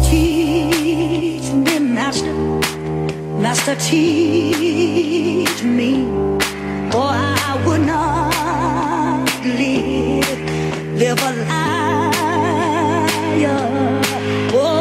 Teach me, Master, Master, teach me, or I would not live a liar. Oh,